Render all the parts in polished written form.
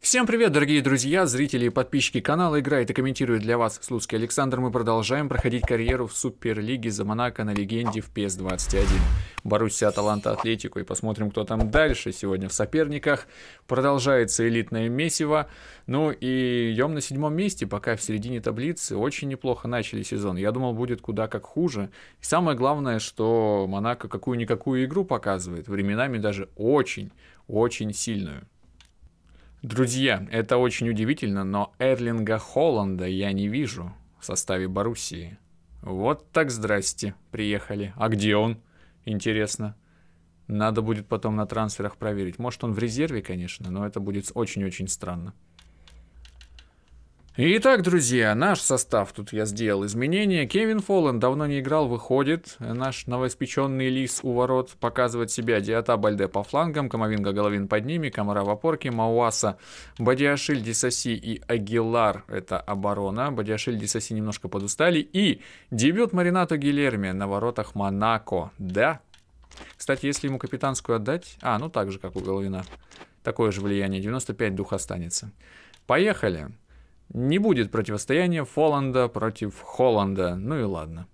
Всем привет, дорогие друзья, зрители и подписчики канала. Играет и комментирует для вас Слуцкий Александр. Мы продолжаем проходить карьеру в Суперлиге за Монако на легенде в PES-21. Боруссия, Аталанта, Атлетико. И посмотрим, кто там дальше сегодня в соперниках. Продолжается элитное месиво. Ну и идем на 7-м месте, пока в середине таблицы. Очень неплохо начали сезон. Я думал, будет куда как хуже. И самое главное, что Монако какую-никакую игру показывает. Временами даже очень сильную. Друзья, это очень удивительно, но Эрлинга Холланда я не вижу в составе Боруссии. Вот так здрасте, приехали. А где он? Интересно. Надо будет потом на трансферах проверить. Может, он в резерве, конечно, но это будет очень-очень странно. Итак, друзья, наш состав. Тут я сделал изменения. Кевин Фолланд давно не играл, выходит. Наш новоиспеченный лис у ворот показывает себя. Диата, Бальде по флангам, Камавинга, Головин под ними, Камара в опорке, Мауаса, Бадиашиль, Дисаси и Агилар. Это оборона. Бадиашиль, Дисаси немножко подустали. И дебют Маринато Гильерми на воротах Монако. Да. Кстати, если ему капитанскую отдать... ну так же, как у Головина. Такое же влияние. 95 дух останется. Поехали. Не будет противостояния Фолланда против Холланда. Ну и ладно.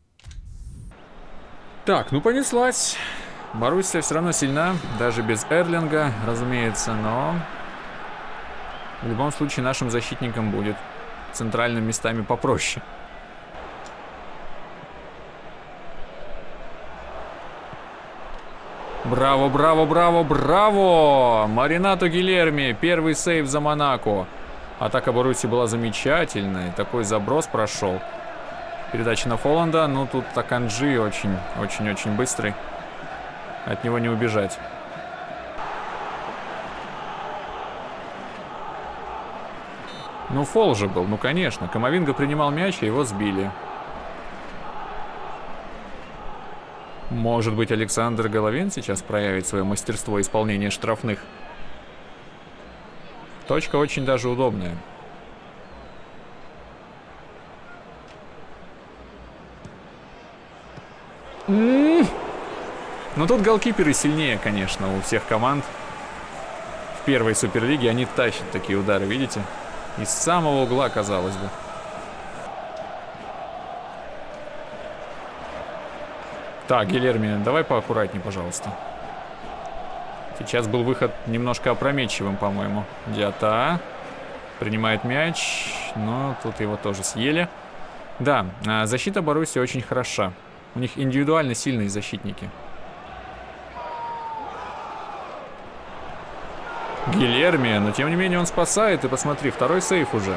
Так, ну понеслась. Боруссия все равно сильна, даже без Эрлинга, разумеется, но в любом случае нашим защитникам будет центральными местами попроще. Браво, браво, браво, браво! Маринато Гильерми, первый сейв за Монако. Атака Боруссии была замечательной. Такой заброс прошел. Передача на Фолланда. Ну, тут Таканджи очень быстрый. От него не убежать. Ну, фол же был. Ну, конечно. Камавинга принимал мяч, и его сбили. Может быть, Александр Головин сейчас проявит свое мастерство исполнения штрафных. Точка очень даже удобная. Ну тут голкиперы сильнее, конечно, у всех команд. В первой суперлиге они тащат такие удары, видите? Из самого угла, казалось бы. Так, Гильерми, давай поаккуратнее, пожалуйста. Сейчас был выход немножко опрометчивым, по-моему. Диата принимает мяч, но тут его тоже съели. Да, защита Боруссии очень хороша. У них индивидуально сильные защитники. Гильерми, но тем не менее он спасает. И посмотри, второй сейф уже.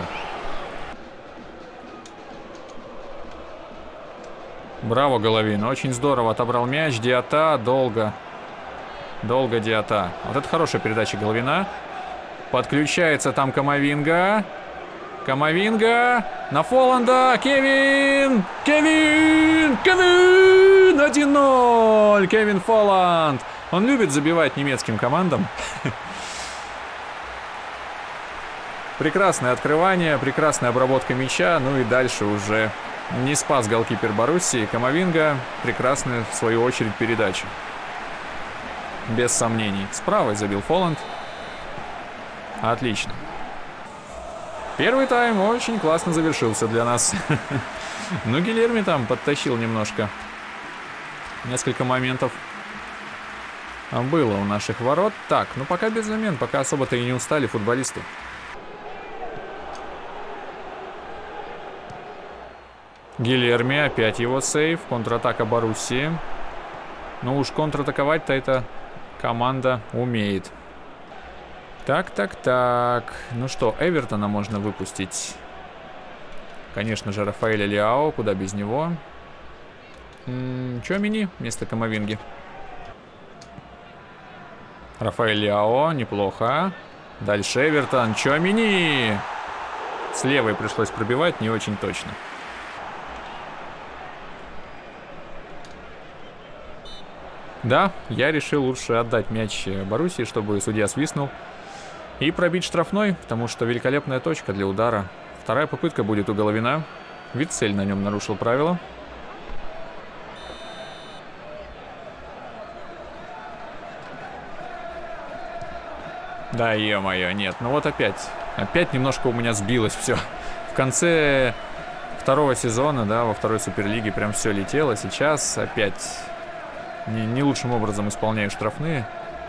Браво, Головин, очень здорово отобрал мяч. Диата долго Диата. Вот это хорошая передача Головина. Подключается там Камавинга. Камавинга на Фолланда. Кевин! 1-0! Кевин Фолланд. Он любит забивать немецким командам. Прекрасное открывание, прекрасная обработка мяча. Ну и дальше уже не спас голкипер Боруссии. Камавинга. Прекрасная, в свою очередь, передача. Без сомнений. С правой забил Фолланд. Отлично. Первый тайм очень классно завершился для нас. Ну, Гильерми там подтащил немножко. Несколько моментов было у наших ворот. Так, ну пока без замен, пока особо-то и не устали футболисты. Гильерми, опять его сейв. Контратака Боруссии. Ну уж контратаковать-то это... команда умеет. Так. Ну что, Эвертона можно выпустить. Конечно же, Рафаэля Лиао. Куда без него? Чомини вместо Камавинги. Рафаэль Лиао. Неплохо. Дальше Эвертон. Чомини. С левой пришлось пробивать. Не очень точно. Да, я решил лучше отдать мяч Боруссии, чтобы судья свистнул. И пробить штрафной, потому что великолепная точка для удара. Вторая попытка будет у Головина. Вицель на нем нарушил правила. Да, ё-моё, нет. Ну вот опять. Опять немножко у меня сбилось все. В конце второго сезона, да, во второй Суперлиге прям все летело. Сейчас опять не лучшим образом исполняю штрафные.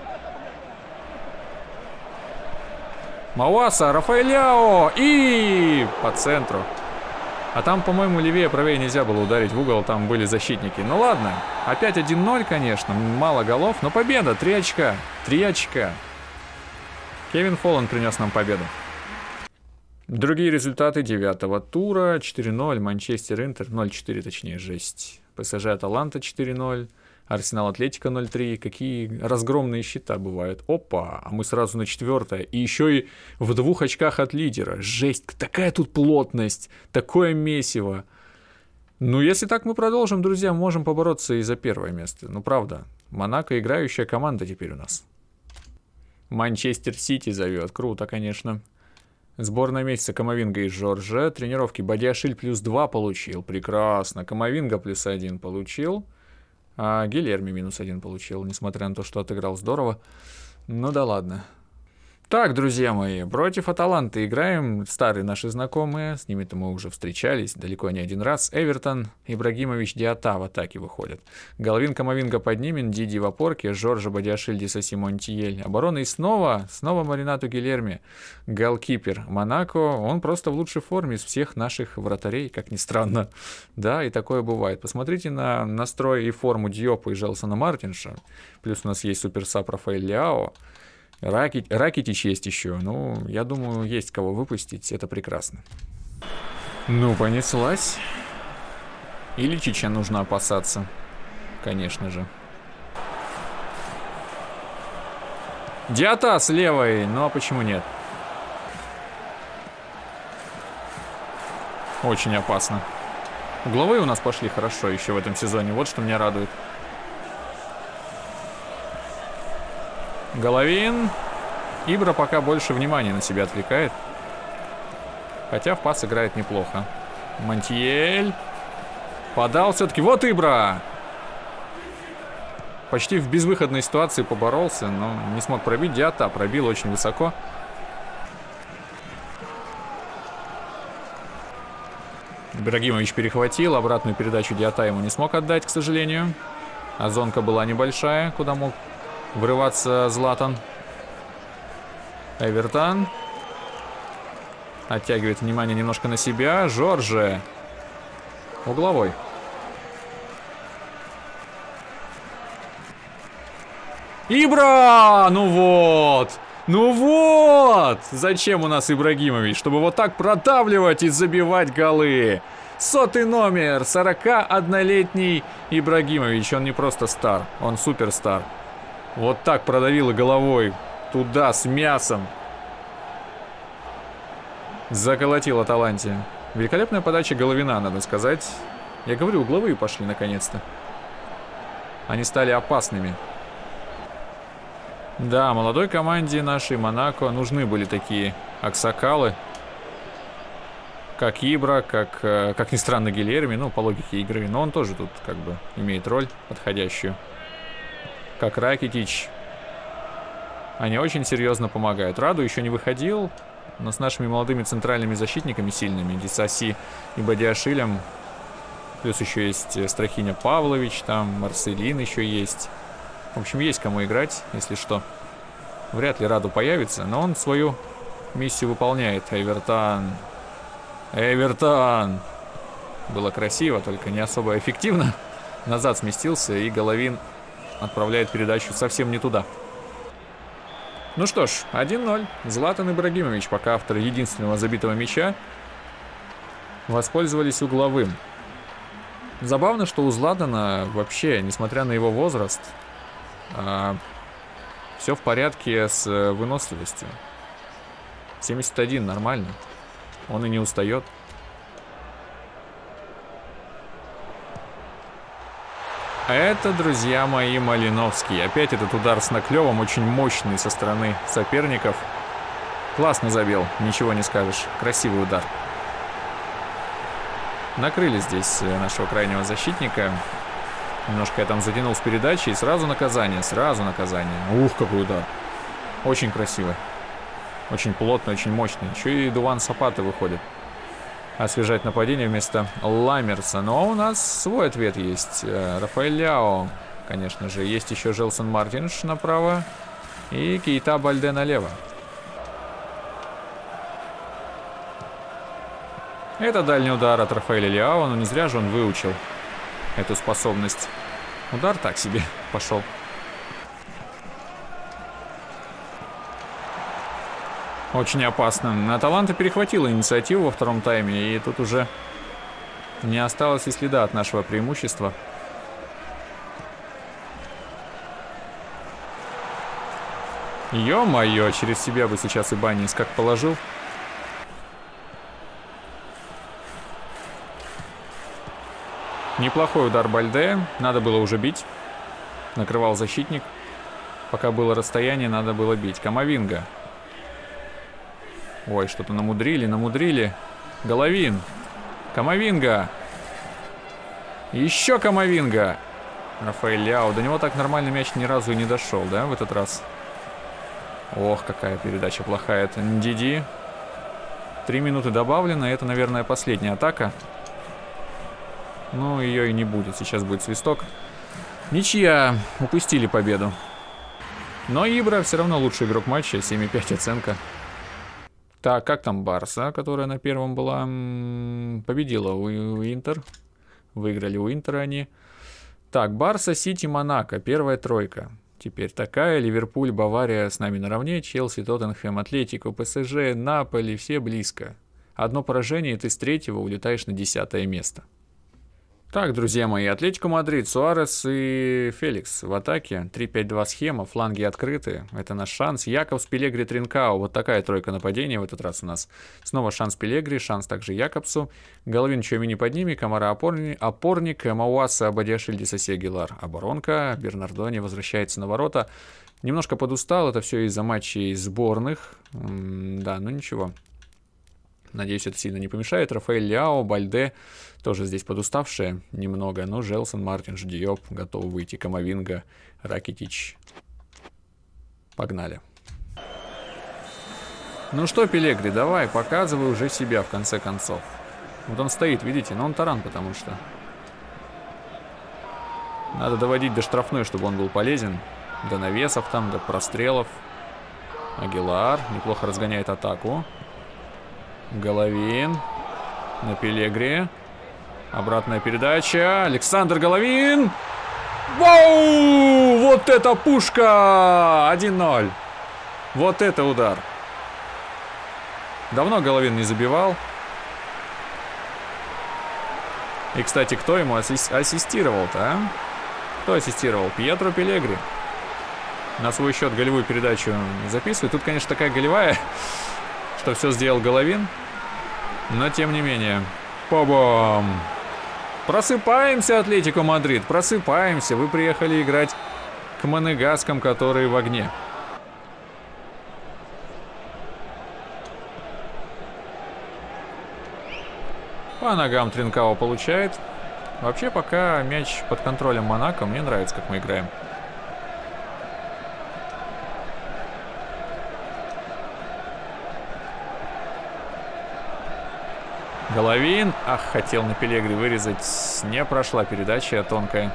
Мауаса, Рафаэляо и по центру. А там, по-моему, левее, правее нельзя было ударить в угол, там были защитники. Ну ладно, опять 1-0, конечно, мало голов, но победа, 3 очка, 3 очка. Кевин Фолланд принес нам победу. Другие результаты 9-го тура. 4-0, Манчестер Интер, 0-4 точнее, жесть. ПСЖ Аталанта 4-0, Арсенал Атлетико 0-3. Какие разгромные счета бывают. Опа, а мы сразу на 4-е. И еще и в 2 очках от лидера. Жесть, такая тут плотность, такое месиво. Ну, если так мы продолжим, друзья, можем побороться и за 1-е место. Ну, правда, Монако играющая команда теперь у нас. Манчестер Сити зовет. Круто, конечно. Сборная месяца Камавинга и Жоржа. Тренировки Бадиашиль +2 получил. Прекрасно. Камавинга +1 получил. А Гильерми -1 получил, несмотря на то, что отыграл здорово. Ну да ладно. Так, друзья мои, против Аталанты играем. Старые наши знакомые, с ними-то мы уже встречались далеко не один раз. Эвертон, Ибрагимович, Диата в атаке выходят. Головин Камавинга поднимет, Диди в опорке, Жоржа, Бадиашиль, Дисаси, Монтиель. Оборона и снова Маринату Гильерми. Голкипер Монако, он просто в лучшей форме из всех наших вратарей, как ни странно. Да, и такое бывает. Посмотрите на настрой и форму Диопа и Желсона Мартинша. Плюс у нас есть суперсап Рафаэль Ляо. Ракитич есть еще. Ну, я думаю, есть кого выпустить. Это прекрасно. Ну, понеслась. Иличича нужно опасаться. Конечно же. Диата с левой. Ну, а почему нет? Очень опасно. Угловые у нас пошли хорошо еще в этом сезоне. Вот что меня радует. Головин. Ибра пока больше внимания на себя отвлекает. Хотя в пас играет неплохо. Монтиель. Подал все-таки. Вот Ибра. Почти в безвыходной ситуации поборолся, но не смог пробить. Диата пробил очень высоко. Ибрагимович перехватил. Обратную передачу Диата ему не смог отдать, к сожалению. А зонка была небольшая, куда мог врываться Златан. Эвертон. Оттягивает внимание немножко на себя. Жорже. Угловой. Ибра! Ну вот! Ну вот! Зачем у нас Ибрагимович? Чтобы вот так продавливать и забивать голы. 100-й номер. 41-летний Ибрагимович. Он не просто стар. Он суперстар. Вот так продавил и головой. Туда, с мясом. Заколотил Аталанте. Великолепная подача Головина, надо сказать. Я говорю, угловые пошли наконец-то. Они стали опасными. Да, молодой команде нашей Монако нужны были такие аксакалы. Как Ибра, как ни странно Гильерми. Ну, по логике игры. Но он тоже тут как бы имеет роль подходящую. Как Ракитич. Они очень серьезно помогают. Раду еще не выходил, но с нашими молодыми центральными защитниками сильными, Дисаси и Бадиашилем. Плюс еще есть Страхиня Павлович, там Марселин еще есть. В общем, есть кому играть, если что. Вряд ли Раду появится, но он свою миссию выполняет. Эвертон. Эвертон. Было красиво, только не особо эффективно. Назад сместился, и Головин отправляет передачу совсем не туда. Ну что ж, 1-0. Златан Ибрагимович, пока автор единственного забитого мяча, воспользовались угловым. Забавно, что у Златана вообще, несмотря на его возраст, все в порядке с выносливостью. 71 нормально. Он и не устает. Это, друзья мои, Малиновский. Опять этот удар с наклевом, очень мощный со стороны соперников. Классно забил, ничего не скажешь. Красивый удар. Накрыли здесь нашего крайнего защитника. Немножко я там затянул с передачи, и сразу наказание, Ух, какой удар. Очень красиво. Очень плотный, очень мощный. Еще и Дуван Сапата выходит освежать нападение вместо Ламмерса. Но у нас свой ответ есть. Рафаэль Ляо, конечно же. Есть еще Желсон Мартинш направо. И Кейта Бальде налево. Это дальний удар от Рафаэля Ляо. Но не зря же он выучил эту способность. Удар так себе пошел. Очень опасно. Аталанта перехватила инициативу во втором тайме. И тут уже не осталось и следа от нашего преимущества. Ё-моё, через себя бы сейчас Ибанис как положил. Неплохой удар Бальде. Надо было уже бить. Накрывал защитник. Пока было расстояние, надо было бить. Камавинга. Ой, что-то намудрили. Головин. Камавинга. Еще Камавинга. Рафаэль Ляо. До него так нормально мяч ни разу и не дошел, да, в этот раз? Ох, какая передача плохая. Это Ндиди. 3 минуты добавлено. Это, наверное, последняя атака. Ну, ее и не будет. Сейчас будет свисток. Ничья. Упустили победу. Но Ибра все равно лучший игрок матча. 7,5 оценка. Так, как там Барса, которая на первом была? Победила у Интер. Выиграли у Интера они. Так, Барса, Сити, Монако. Первая тройка. Теперь такая. Ливерпуль, Бавария с нами наравне. Челси, Тоттенхэм, Атлетико, ПСЖ, Наполи. Все близко. Одно поражение, и ты с 3-го улетаешь на 10-е место. Так, друзья мои, Атлетико Мадрид, Суарес и Феликс в атаке. 3-5-2 схема, фланги открыты. Это наш шанс. Якобс, Пелегри, Тринкао. Вот такая тройка нападения в этот раз у нас. Снова шанс Пелегри, шанс также Якобсу. Головин, Чуамини под ними, Камара опорник, Мауаса, Абадиашвили, Дисаси, Агилар оборонка. Бернардони возвращается на ворота. Немножко подустал, это все из-за матчей сборных. Да, ну ничего. Надеюсь, это сильно не помешает. Рафаэль Ляо, Бальде тоже здесь подуставшие немного. Но Желсон, Мартинш, Диоп готовы выйти. Камавинга, Ракитич. Погнали. Ну что, Пелегри, давай, показывай уже себя в конце концов. Вот он стоит, видите? Но он таран, потому что. Надо доводить до штрафной, чтобы он был полезен. До навесов там, до прострелов. Агилар неплохо разгоняет атаку. Головин на Пелегри. Обратная передача. Александр Головин. Вау! Вот это пушка! 1-0. Вот это удар. Давно Головин не забивал. И, кстати, кто ему ассистировал-то, а? Кто ассистировал? Пьетро Пелегри. На свой счет голевую передачу записывает. Тут, конечно, такая голевая, что все сделал Головин. Но, тем не менее. По-бом! Просыпаемся, Атлетико Мадрид, просыпаемся. Вы приехали играть к монегаскам, которые в огне. По ногам Тринкао получает. Вообще, пока мяч под контролем Монако, мне нравится, как мы играем. Головин. Ах, хотел на Пелегри вырезать. Не прошла передача тонкая.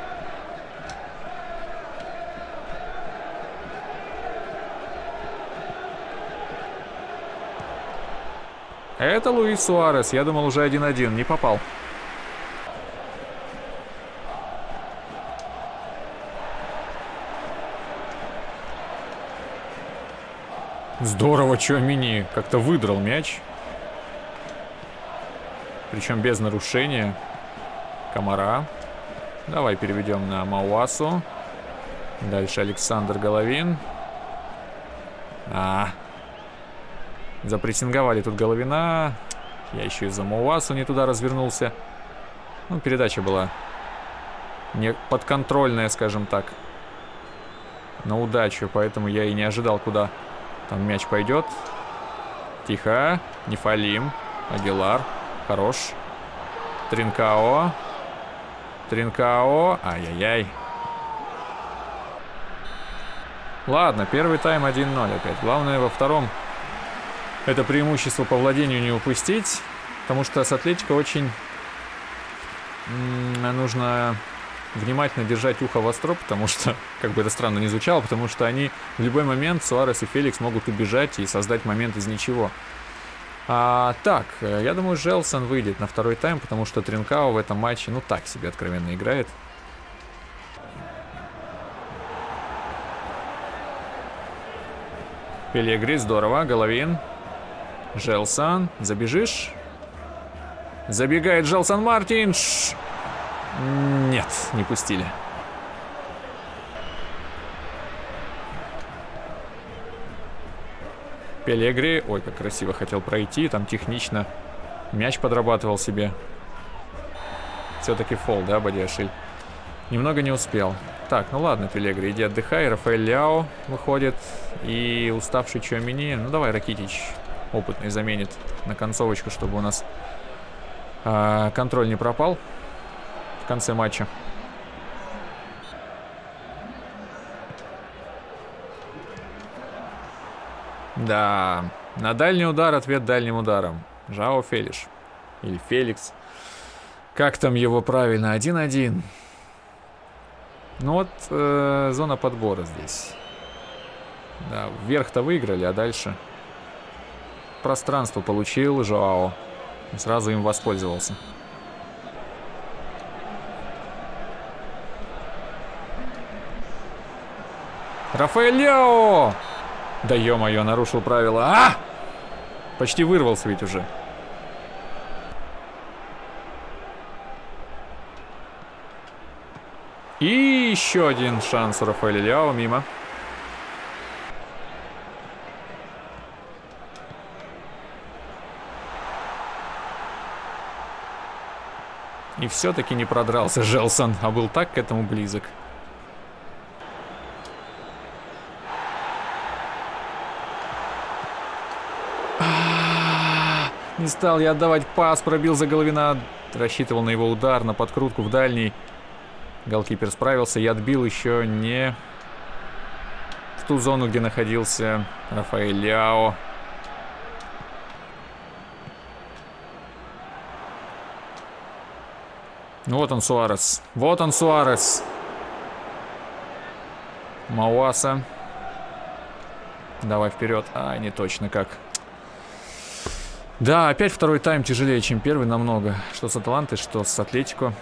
Это Луис Суарес. Я думал, уже 1-1. Не попал. Здорово, Чуамини как-то выдрал мяч. Причем без нарушения. Камара. Давай переведем на Мауасу. Дальше Александр Головин. Запрессинговали тут Головина. Я еще из-за Мауасу не туда развернулся. Ну, передача была не подконтрольная, скажем так. На удачу, поэтому я и не ожидал, куда там мяч пойдет. Тихо. Не фалим. Агилар. Хорош. Тринкао. Тринкао. Ай-яй-яй. Ладно, первый тайм 1-0 опять. Главное во втором это преимущество по владению не упустить, потому что с Атлетико очень нужно внимательно держать ухо востро, потому что, как бы это странно ни звучало, потому что они в любой момент, Суарес и Феликс, могут убежать и создать момент из ничего. Так, я думаю, Желсон выйдет на второй тайм, потому что Тринкао в этом матче, ну, так себе откровенно играет. Пелегри, здорово, Головин. Желсон, забежишь? Забегает Желсон Мартинш. Нет, не пустили. Пелегри, ой, как красиво хотел пройти, там технично мяч подрабатывал себе. Все-таки фол, да, Бадиашиль? Немного не успел. Так, ну ладно, Пелегри, иди отдыхай. Рафаэль Ляо выходит. И уставший Чуамини. Ну давай, Ракитич опытный заменит на концовочку, чтобы у нас контроль не пропал в конце матча. Да, на дальний удар ответ дальним ударом. Жао Фелиш. Или Феликс. Как там его правильно? 1-1. Ну вот зона подбора здесь. Да, вверх-то выиграли, а дальше пространство получил Жоао. Сразу им воспользовался. Рафаэль Ляо! Да ё-моё, нарушил правила. Почти вырвался ведь уже. И еще один шанс у Рафаэля Ляо, мимо. И все-таки не продрался Желсон, а был так к этому близок. Не стал я отдавать пас, пробил за Головина. Рассчитывал на его удар, на подкрутку в дальний. Голкипер справился и отбил еще не в ту зону, где находился Рафаэль Ляо. Ну вот он, Суарес. Вот он, Суарес. Мауаса. Давай вперед. Не точно как. Да, опять второй тайм тяжелее, чем первый намного. Что с Аталантой, что с Атлетико.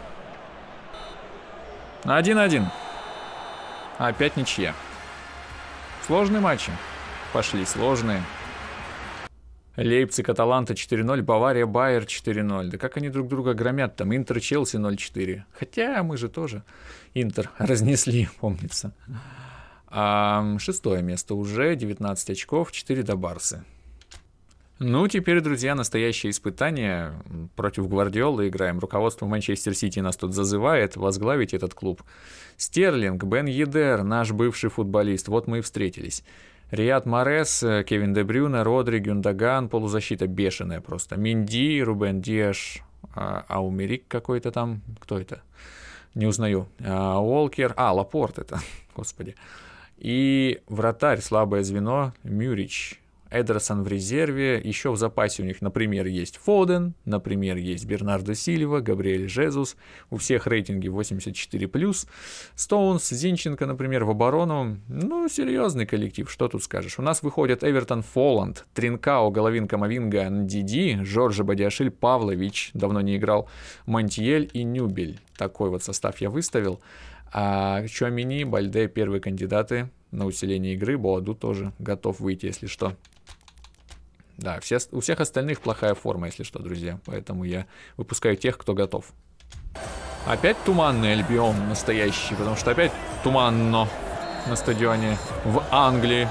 1-1. Опять ничья. Сложные матчи. Пошли, сложные. Лейпциг, Аталанта 4-0, Бавария, Байер 4-0. Да как они друг друга громят там? Интер, Челси 0-4. Хотя мы же тоже Интер разнесли, помнится. Шестое место уже, 19 очков, 4 до Барсы. Ну, теперь, друзья, настоящее испытание. Против Гвардиолы играем. Руководство Манчестер Сити нас тут зазывает возглавить этот клуб. Стерлинг, Бен Йедер, наш бывший футболист. Вот мы и встретились. Риад Марес, Кевин Де Брюйне, Родри, Гюндоган. Полузащита бешеная просто. Минди, Рубен Диаш, Аумерик какой-то там. Кто это? Не узнаю. Уолкер. Лапорт это. Господи. И вратарь, слабое звено, Мюрич. Эдерсон в резерве. Еще в запасе у них, например, есть Фоден, например, есть Бернардо Сильва, Габриэль Жезус. У всех рейтинги 84+. Стоунс, Зинченко, например, в оборону. Ну, серьезный коллектив, что тут скажешь. У нас выходят Эвертон, Фоланд, Тринкао, Головин, Камавинга, Ндиди, Жоржа Бадиашиль, Павлович, давно не играл, Монтьель и Нюбель. Такой вот состав я выставил. Чуамини, Бальде первые кандидаты на усиление игры. Боаду тоже готов выйти, если что. Да, у всех остальных плохая форма, если что, друзья. Поэтому я выпускаю тех, кто готов. Опять туманный Альбион настоящий, потому что опять туманно на стадионе в Англии.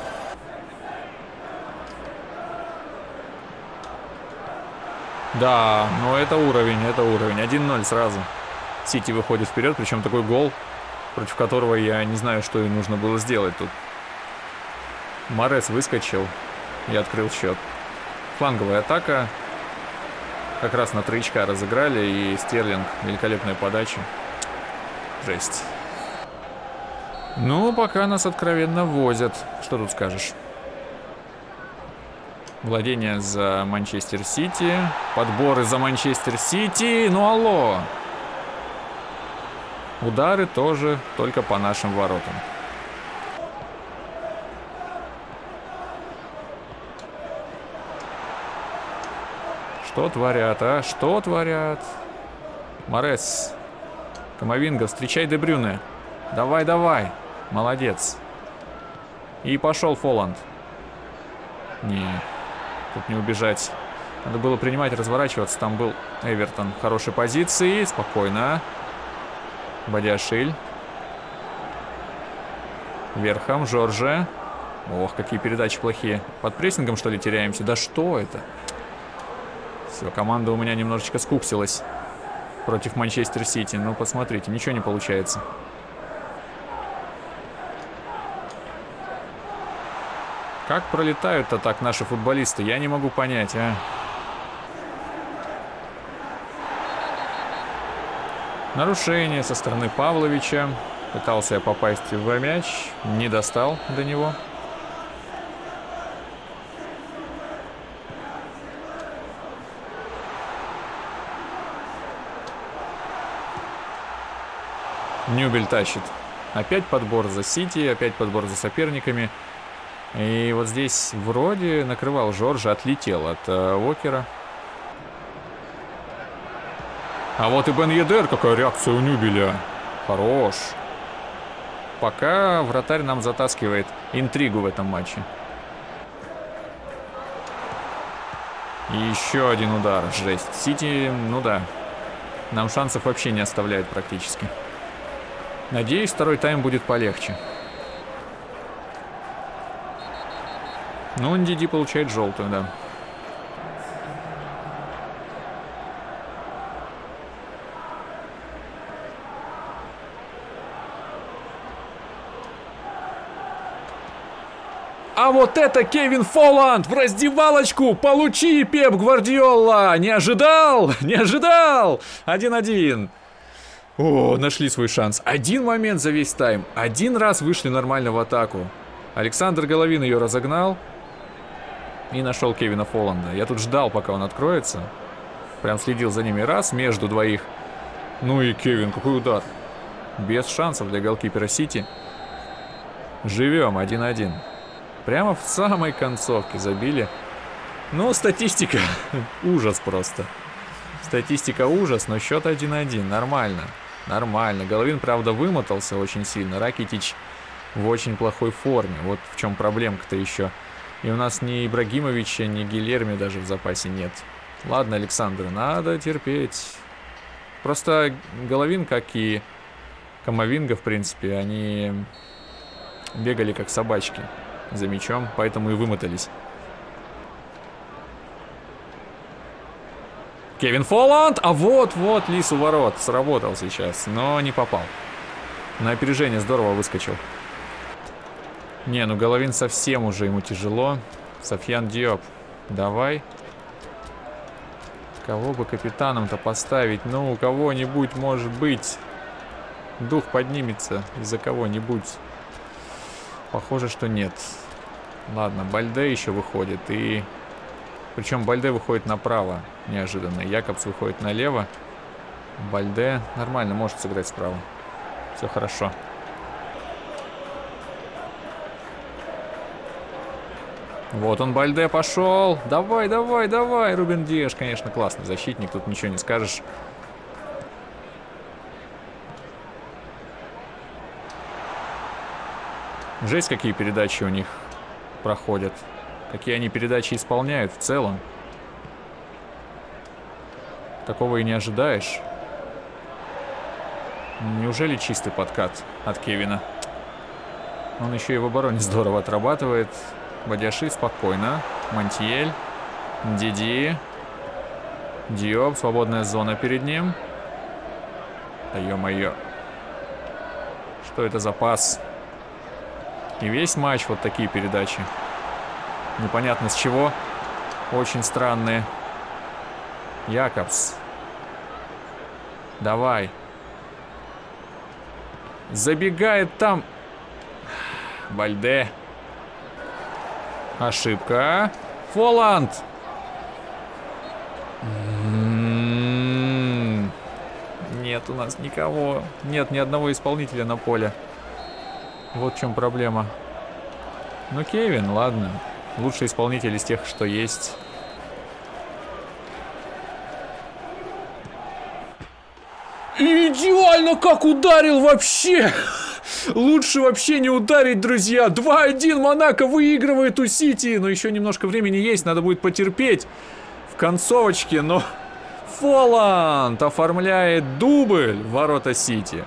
Да, но это уровень, это уровень. 1-0 сразу. Сити выходит вперед, причем такой гол, против которого я не знаю, что и нужно было сделать тут. Морес выскочил и открыл счет. Фланговая атака. Как раз на троечка разыграли, и Стерлинг, великолепная подача. Жесть. Ну, пока нас откровенно возят. Что тут скажешь? Владение за Манчестер Сити. Подборы за Манчестер Сити. Ну алло. Удары тоже только по нашим воротам. Что творят, а? Что творят? Морес. Камовинга, встречай Де Брюне. Давай, давай. Молодец. И пошел Фоланд. Не, тут не убежать. Надо было принимать, разворачиваться. Там был Эвертон в хорошей позиции. Спокойно. Бадиашиль. Верхом, Жорже. Ох, какие передачи плохие. Под прессингом, что ли, теряемся? Да что это? Все, команда у меня немножечко скуксилась против Манчестер Сити. Ну, посмотрите, ничего не получается. Как пролетают-то так наши футболисты? Я не могу понять, а. Нарушение со стороны Павловича. Пытался я попасть в мяч. Не достал до него. Нюбель тащит. Опять подбор за Сити, опять подбор за соперниками. И вот здесь вроде накрывал Жоржа, отлетел от Уокера. А вот и Бен Йедер, какая реакция у Нюбеля. Хорош. Пока вратарь нам затаскивает интригу в этом матче. И еще один удар. Жесть. Сити, ну да. Нам шансов вообще не оставляют практически. Надеюсь, второй тайм будет полегче. Ну, Ндиди получает желтую, да. А вот это Кевин Фоланд в раздевалочку! Получи, Пеп Гвардиола! Не ожидал? Не ожидал! 1-1. О, нашли свой шанс. Один момент за весь тайм. Один раз вышли нормально в атаку. Александр Головин ее разогнал. И нашел Кевина Фоланда. Я тут ждал, пока он откроется. Прям следил за ними. Раз, между двоих. Ну и Кевин, какой удар. Без шансов для голкипера Сити. Живем 1-1. Прямо в самой концовке забили. Ну, статистика. Ужас просто. Статистика ужас, но счет 1-1. Нормально. Нормально. Головин, правда, вымотался очень сильно. Ракитич в очень плохой форме. Вот в чем проблемка-то еще. И у нас ни Ибрагимовича, ни Гильерми даже в запасе нет. Ладно, Александр, надо терпеть. Просто Головин, как и Камовинга, в принципе, они бегали как собачки за мячом, поэтому и вымотались. Кевин Фоланд! А вот-вот лис у ворот. Сработал сейчас, но не попал. На опережение здорово выскочил. Не, ну Головин совсем уже ему тяжело. Софьян Диоп, давай. Кого бы капитаном-то поставить? Ну, у кого-нибудь, может быть. Дух поднимется из-за кого-нибудь. Похоже, что нет. Ладно, Бальде еще выходит. И... Причем Бальде выходит направо. Неожиданно. Якобс выходит налево. Бальде нормально может сыграть справа. Все хорошо. Вот он, Бальде, пошел. Давай, давай, давай. Рубен Диаш, конечно, классный защитник. Тут ничего не скажешь. Жесть, какие передачи у них проходят. Какие они передачи исполняют в целом. Такого и не ожидаешь. Неужели чистый подкат от Кевина? Он еще и в обороне здорово отрабатывает. Бадиашиль спокойно. Монтьель. Диди. Диоп. Свободная зона перед ним. Да ё-моё. Что это за пас? И весь матч вот такие передачи. Непонятно с чего. Очень странные. Якобс. Давай. Забегает там. Бальде. Ошибка. Фоланд! Нет у нас никого. Нет ни одного исполнителя на поле. Вот в чем проблема. Ну, Кевин, ладно. Лучший исполнитель из тех, что есть. Идеально как ударил вообще! Лучше вообще не ударить, друзья. 2-1 Монако выигрывает у Сити. Но еще немножко времени есть, надо будет потерпеть в концовочке. Но Фоланд оформляет дубль в ворота Сити.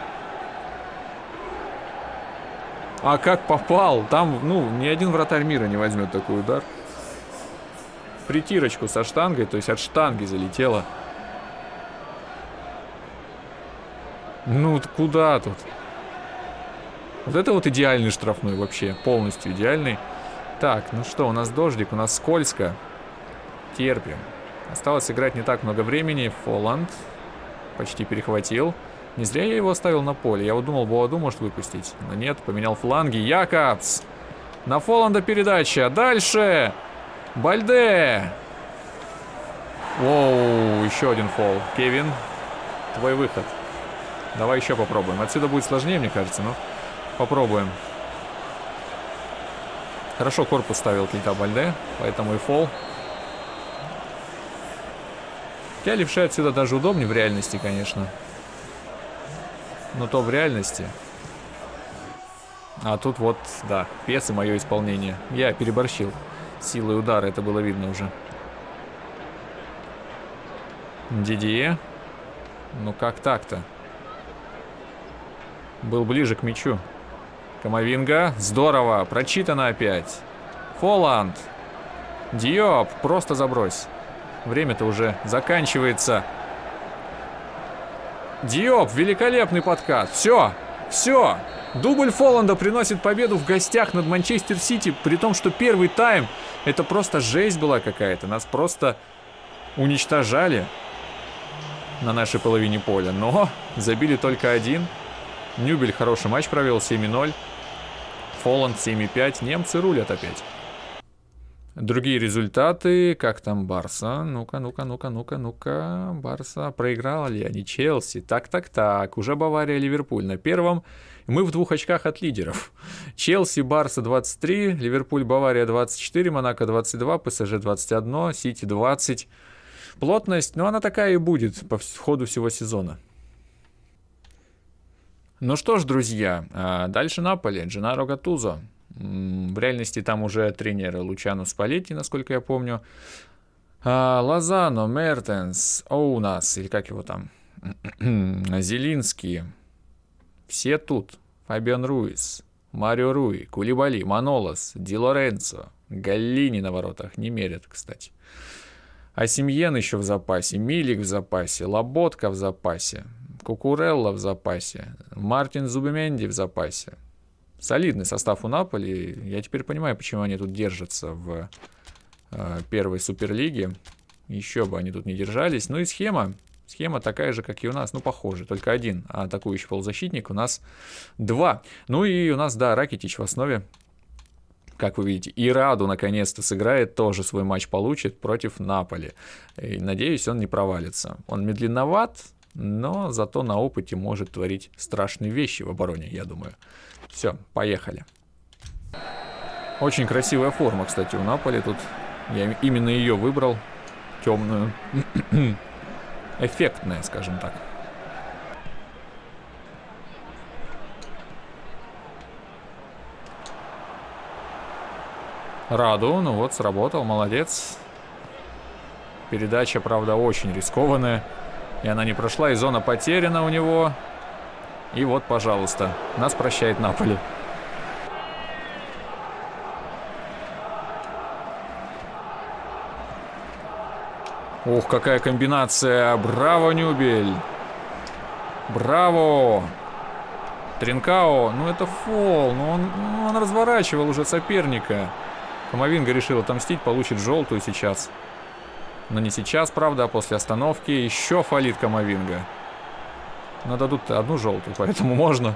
А как попал? Там, ну, ни один вратарь мира не возьмет такой удар. В притирочку со штангой, то есть от штанги залетело. Ну, куда тут? Вот это вот идеальный штрафной вообще, полностью идеальный. Так, ну что, у нас дождик, у нас скользко. Терпим. Осталось играть не так много времени. Фоланд почти перехватил. Не зря я его оставил на поле. Я вот думал, Боаду может выпустить. Но нет, поменял фланги. Якобс. На Фоланда передача. Дальше. Бальде. Воу, еще один фол. Кевин, твой выход. Давай еще попробуем. Отсюда будет сложнее, мне кажется, но попробуем. Хорошо корпус ставил Кейта Бальде, поэтому и фол. Хотя левша отсюда даже удобнее в реальности, конечно. Но то в реальности. А тут вот, да, пес и мое исполнение. Я переборщил. Силой удара, это было видно уже. Дидье. Ну как так-то? Был ближе к мячу. Камавинга. Здорово. Прочитано опять. Фоланд. Диоп. Просто забрось. Время-то уже заканчивается. Диоп. Великолепный подкат. Все. Все. Дубль Фоланда приносит победу в гостях над Манчестер Сити. При том, что первый тайм это просто жесть была какая-то. Нас просто уничтожали на нашей половине поля. Но забили только один. Нюбель хороший матч провел, 7-0. Фоланд 7-5. Немцы рулят опять. Другие результаты. Как там Барса? Ну-ка, ну-ка, ну-ка, ну-ка, ну-ка. Барса проиграла ли они? Челси. Так. Уже Бавария, Ливерпуль на первом. Мы в 2 очках от лидеров. Челси, Барса 23. Ливерпуль, Бавария 24. Монако 22. ПСЖ 21. Сити 20. Плотность, ну она такая и будет по ходу всего сезона. Ну что ж, друзья, дальше Наполи, Дженнаро Гаттузо. В реальности там уже тренер Лучано Спалетти, насколько я помню. Лозано, Мертенс, Оунас, или как его там, Зелинский. Все тут. Фабиан Руис, Марио Руи, Кулибали, Манолас, Ди Лоренцо, Галлини на воротах, не мерят, кстати. Асимьен еще в запасе, Милик в запасе, Лоботка в запасе. Кукурелла в запасе, Мартин Зубименди в запасе. Солидный состав у Наполи. Я теперь понимаю, почему они тут держатся в первой суперлиге. Еще бы они тут не держались. Ну и схема такая же, как и у нас. Ну, похоже, только один атакующий полузащитник. У нас 2. Ну и у нас, да, Ракитич в основе. Как вы видите, и Раду наконец-то сыграет, тоже свой матч получит против Наполи. И, надеюсь, он не провалится. Он медленноват, но зато на опыте может творить страшные вещи в обороне, я думаю. Все, поехали. Очень красивая форма, кстати, у Наполи тут. Я именно ее выбрал. Темную. Эффектная, скажем так. Раду, ну вот, сработал, молодец. Передача, правда, очень рискованная. И она не прошла, и зона потеряна у него. И вот, пожалуйста, нас прощает Наполи. Ух, какая комбинация. Браво, Нюбель. Браво. Тринкао. Ну, это фол. Ну, он разворачивал уже соперника. Камавинга решил отомстить, получит желтую сейчас. Но не сейчас, правда, а после остановки еще фалит Камавинга. Но дадут одну желтую, поэтому можно.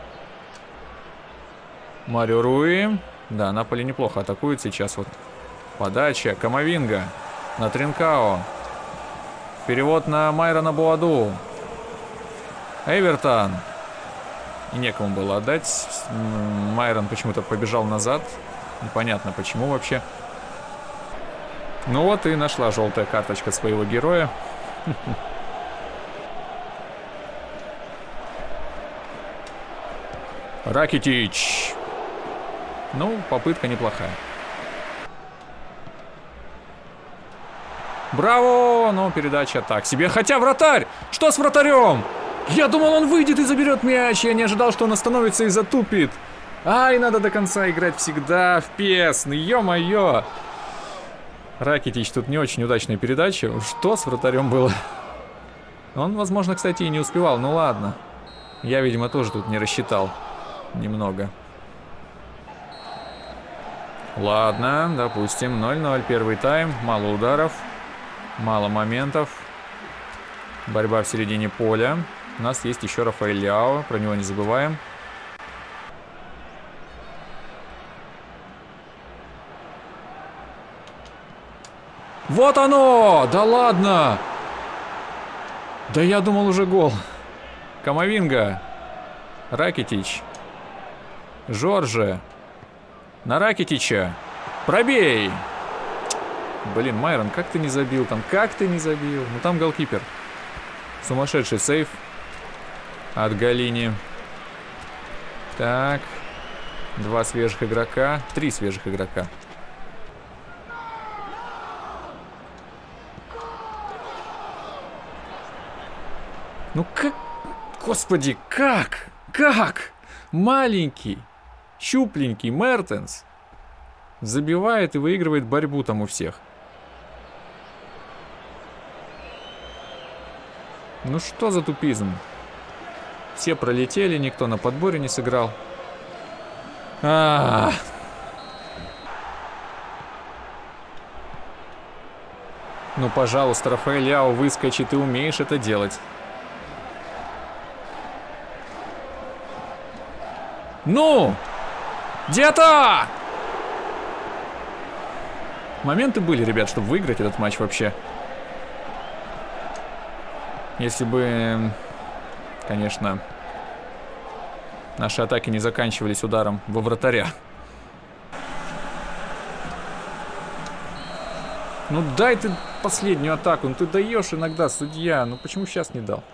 Марио Руи. Да, Наполи неплохо атакует сейчас. Вот Подача. Камовинга. На Тринкао. Перевод на Майрона Буаду. Эвертон. И некому было отдать. Майрон почему-то побежал назад. Непонятно почему вообще. Ну вот и нашла желтая карточка своего героя. Ракитич. Ну, попытка неплохая. Браво! Но передача так себе. Хотя вратарь! Что с вратарем? Я думал, он выйдет и заберет мяч. Я не ожидал, что он остановится и затупит. Ай, надо до конца играть всегда в PES. Ну, ё-моё. Ракитич, тут не очень удачная передача. Что с вратарем было? Он, возможно, кстати, и не успевал. Ну ладно. Я, видимо, тоже тут не рассчитал. Немного. Ладно, допустим. 0-0. Первый тайм. Мало ударов. Мало моментов. Борьба в середине поля. У нас есть еще Рафаэль Ляо. Про него не забываем. Вот оно! Да ладно! Да я думал уже гол. Камовинга. Ракитич. Жорже. На Ракитича. Пробей! Блин, Майрон, как ты не забил там? Как ты не забил? Ну там голкипер. Сумасшедший сейв от Галини. Так. 2 свежих игрока. 3 свежих игрока. Ну как? Господи, как? Как? Маленький, щупленький Мертенс забивает и выигрывает борьбу там у всех. Ну что за тупизм? Все пролетели, никто на подборе не сыграл. Ну, пожалуйста, Рафаэль Ляо, выскочи, ты умеешь это делать. Ну! Где-то! Моменты были, ребят, чтобы выиграть этот матч вообще. Если бы, конечно, наши атаки не заканчивались ударом во вратаря. Ну дай ты последнюю атаку. Ну ты даешь иногда, судья. Ну почему сейчас не дал?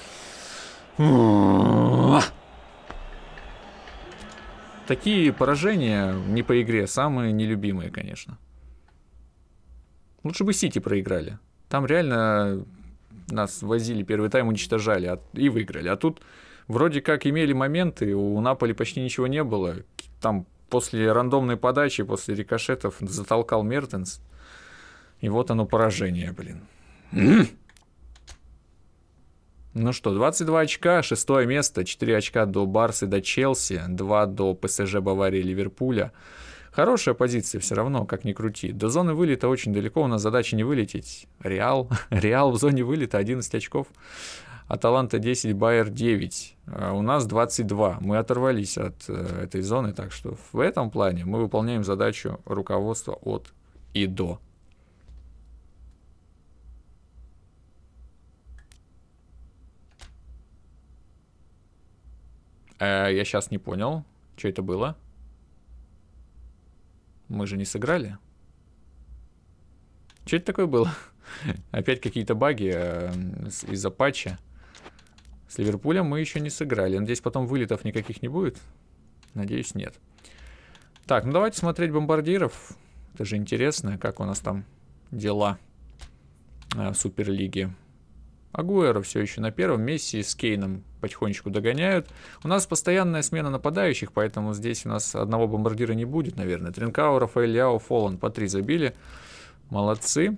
Такие поражения не по игре самые нелюбимые, конечно. Лучше бы Сити проиграли. Там реально нас возили, первый тайм уничтожали и выиграли. А тут вроде как имели моменты, у Наполи почти ничего не было. Там после рандомной подачи, после рикошетов затолкал Мертенс. И вот оно поражение, блин. Ну что, 22 очка, 6-е место, 4 очка до Барсы, до Челси, 2 до ПСЖ, Баварии, Ливерпуля. Хорошая позиция все равно, как ни крути. До зоны вылета очень далеко, у нас задача не вылететь. Реал в зоне вылета 11 очков. Аталанта 10, Байер 9. А у нас 22. Мы оторвались от этой зоны, так что в этом плане мы выполняем задачу руководства от и до. Я сейчас не понял, что это было. Мы же не сыграли. Что это такое было? Опять какие-то баги из-за патча. С Ливерпулем мы еще не сыграли. Надеюсь, потом вылетов никаких не будет. Надеюсь, нет. Так, ну давайте смотреть бомбардиров. Это же интересно, как у нас там дела в Суперлиге. Агуэро все еще на первом. Месси с Кейном потихонечку догоняют. У нас постоянная смена нападающих, поэтому здесь у нас одного бомбардира не будет, наверное. Тринкао, Рафаэль Ляо, Фолан по 3 забили. Молодцы.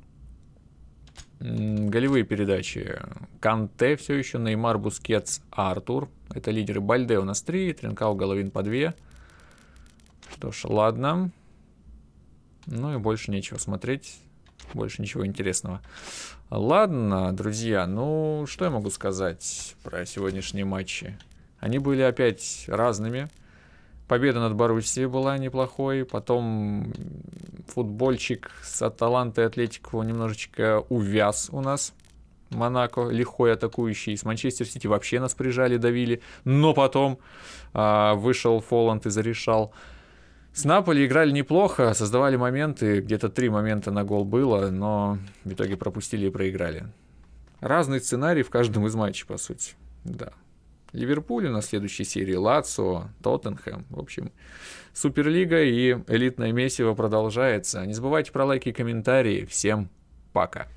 Голевые передачи. Канте все еще, Неймар, Бускетс, Артур. Это лидеры. Бальде у нас 3, Тринкао, Головин по 2. Что ж, ладно. Ну и больше нечего смотреть. Больше ничего интересного. Ладно, друзья, ну что я могу сказать про сегодняшние матчи? Они были опять разными. Победа над Боруссией была неплохой, потом футбольчик с Аталантой и Атлетико немножечко увяз у нас. Монако лихой атакующий, с Манчестер Сити вообще нас прижали, давили, но потом вышел Фоланд и зарешал. С Наполи играли неплохо, создавали моменты, где-то 3 момента на гол было, но в итоге пропустили и проиграли. Разный сценарий в каждом из матчей, по сути, да. Ливерпуль на следующей серии, Лацио, Тоттенхэм. В общем, Суперлига и элитное месиво продолжается. Не забывайте про лайки и комментарии. Всем пока.